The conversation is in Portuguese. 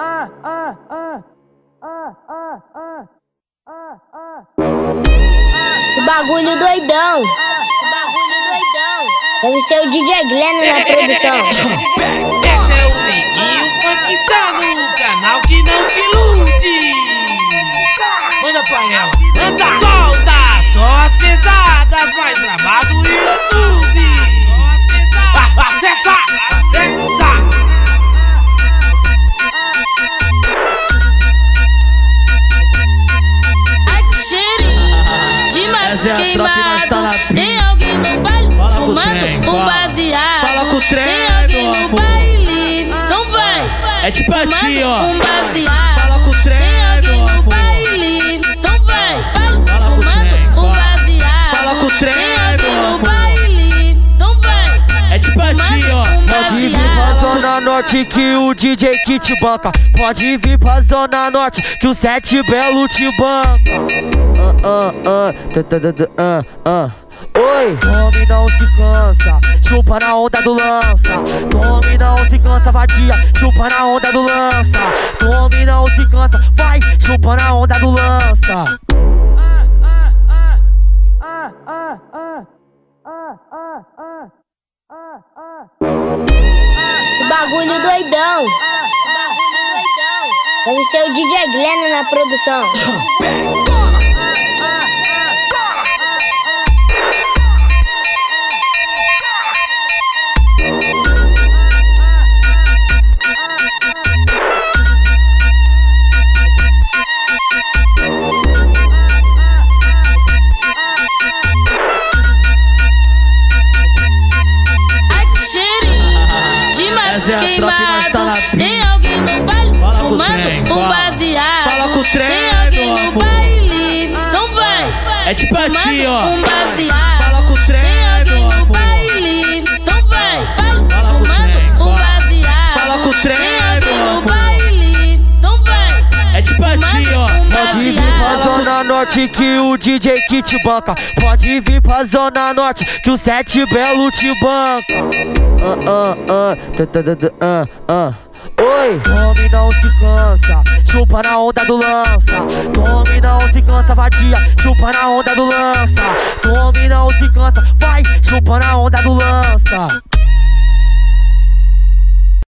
Bagulho doidão. Deve ser o DJ Glenn na produção. Esse é o Neguinho Funkzão no canal que não te ilude. Manda pra ela, manda, solta só as pesadas mais brabas do YouTube. Acessa. Ai que cheirinho de mato queimado. Tem alguém no baile fumando um baseado. Fala com o trem, tem alguém no baile, então vai. É tipo assim, ó. Um baseado. Fala com o trem, tem alguém no baile, então vai. Fumando um baseado. Fala com o trem, tem alguém no baile, então vai. É tipo assim, ó. Pode vir pra Zona Norte que o DJ que te banca. Pode vir pra Zona Norte que o Sete Belo te banca. Oi, tome não se cansa, chupa na onda do lança. Tome não se cansa, vadia, chupa na onda do lança. Tome não se cansa, vai, chupa na onda do lança. Bagulho doidão. Deve ser o DJ Glenn na produção. Queimado, tem alguém no baile fumando um baseado. Fala com o trem, tem alguém no baile, então vai. É tipo assim, ó. Um baseado. Fala com o trem, tem alguém no baile, então vai. Fumando um baseado. Fala com o trem, tem alguém no baile, então vai. É tipo assim, ó. Pode vir pra Zona Norte que o DJ que te banca. Pode vir pra Zona Norte que o Sete Belo te banca. Oi, tome não se cansa, chupa na onda do lança. Tome não se cansa, vadia, chupa na onda do lança. Tome não se cansa, vai, chupa na onda do lança.